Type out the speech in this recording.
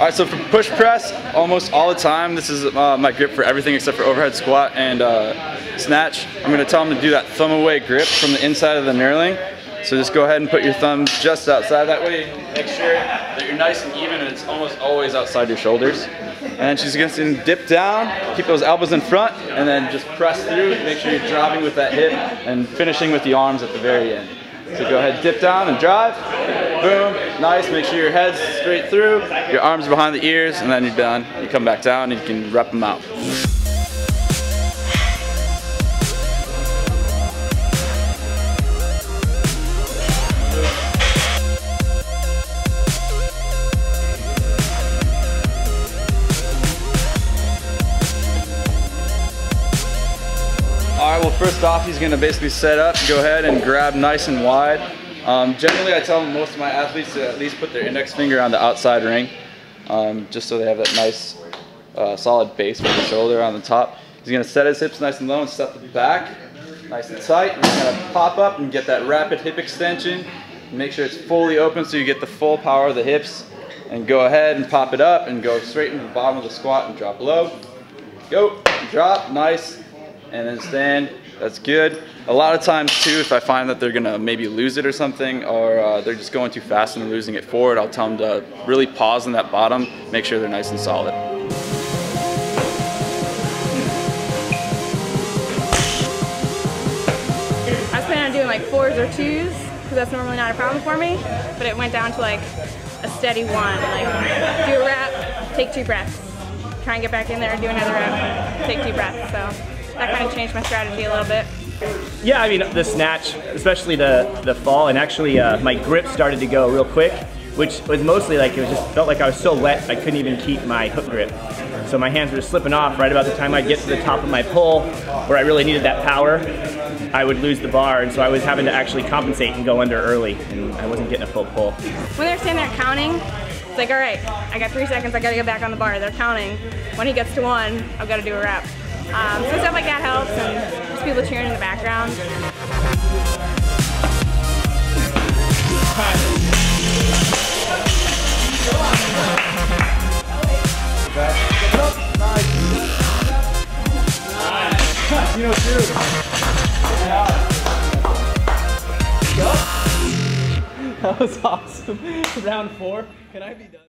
Alright, so for push press, almost all the time, this is my grip for everything except for overhead squat and snatch. I'm going to tell them to do that thumb away grip from the inside of the knurling. So just go ahead and put your thumb just outside. That way, make sure that you're nice and even and it's almost always outside your shoulders. And then she's going to dip down, keep those elbows in front, and then just press through. Make sure you're driving with that hip and finishing with the arms at the very end. So go ahead, dip down and drive. Boom, nice. Make sure your head's straight through, your arms are behind the ears, and then you're done. You come back down and you can rep them out. Alright, well first off he's going to basically set up, go ahead and grab nice and wide. Generally I tell most of my athletes to at least put their index finger on the outside ring, just so they have that nice solid base for the shoulder on the top. He's going to set his hips nice and low and step the back, nice and tight. He's going to pop up and get that rapid hip extension. Make sure it's fully open so you get the full power of the hips. And go ahead and pop it up and go straight into the bottom of the squat and drop low. Go, drop, nice. And then stand, that's good. A lot of times too, if I find that they're gonna maybe lose it or something, or they're just going too fast and losing it forward, I'll tell them to really pause in that bottom, make sure they're nice and solid. I was planning on doing like 4s or 2s, because that's normally not a problem for me, but it went down to like a steady 1. Like, do a rep, take 2 breaths. Try and get back in there and do another rep, take 2 breaths. So that kind of changed my strategy a little bit. Yeah, I mean the snatch, especially the fall, and actually my grip started to go real quick, which was mostly like it was just felt like I was so wet I couldn't even keep my hook grip. So my hands were slipping off right about the time I'd get to the top of my pull, where I really needed that power. I would lose the bar, and so I was having to actually compensate and go under early, and I wasn't getting a full pull. When they're standing there counting, it's like, all right, I got 3 seconds, I gotta get back on the bar. They're counting. When he gets to 1, I've got to do a rep. So stuff like that helps, and just people cheering in the background. That was awesome. Round 4. Can I be done?